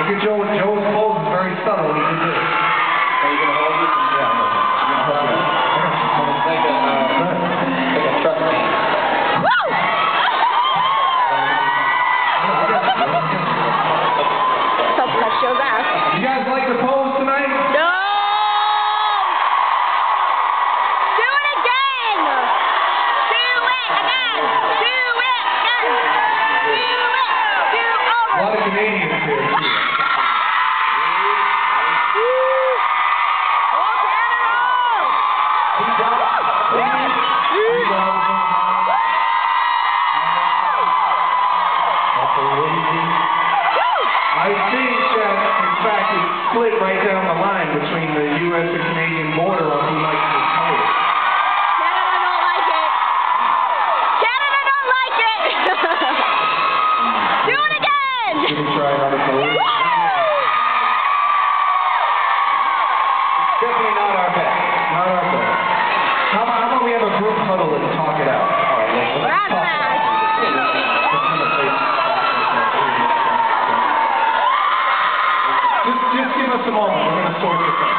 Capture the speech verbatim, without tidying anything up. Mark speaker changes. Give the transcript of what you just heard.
Speaker 1: Look at Joe. Joe's pose is very subtle. He did this.
Speaker 2: Are you going to hold this? Yeah, I'm going to hold it. It's like a, uh, like a trust me.
Speaker 3: Woo! Hope that shows ass.
Speaker 1: You guys like the pose tonight?
Speaker 3: No! Do it again! Do it again! Do it again! Do it! Do over!
Speaker 1: A lot of Canadians here. I think that, in fact, it's split right down the line between the U S and Canadian border on who likes this pose.
Speaker 3: Canada don't like it. Canada don't like it. Do it again.
Speaker 1: Should we try another pose?
Speaker 3: Woo!
Speaker 1: It's definitely not our best. Not our best. How about, how about we have a group huddle and talk it out? All right, let's, let's
Speaker 3: That's
Speaker 1: talk
Speaker 3: bad.
Speaker 1: it out. Just, just give us a moment. We're going to sort this out.